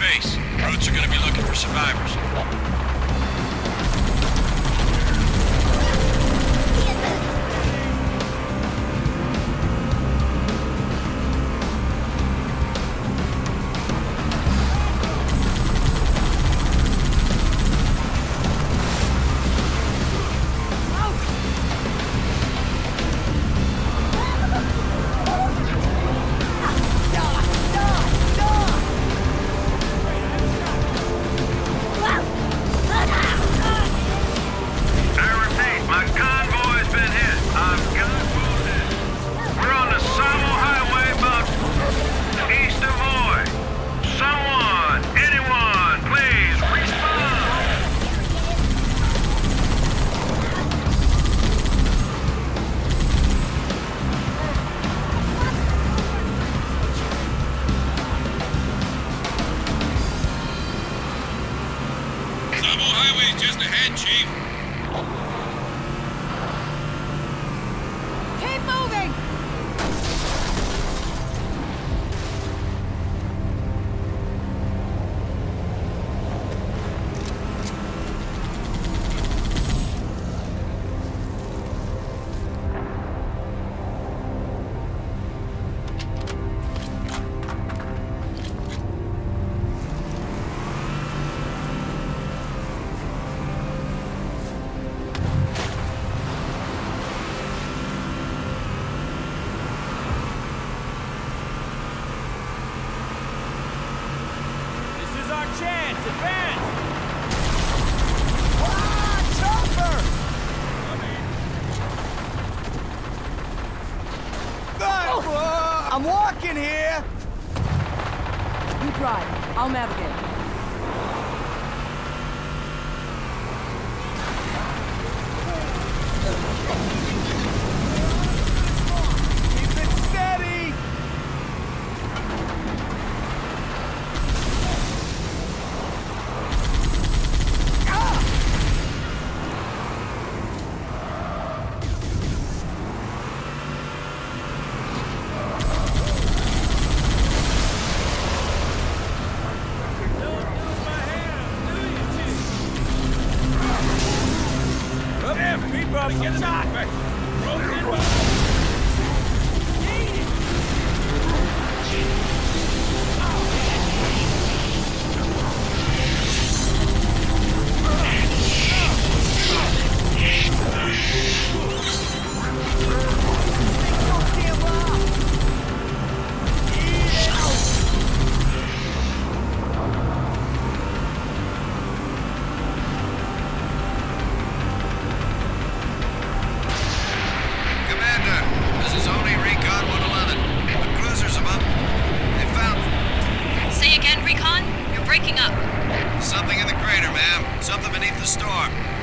base. Brutes are gonna be looking for survivors. Tsavo Highway's just ahead, Chief. Keep moving! Chance, advance! Ah, chopper! I'm walking here! You drive. I'll navigate. Keep it steady! Get it out! Something in the crater, ma'am. Something beneath the storm.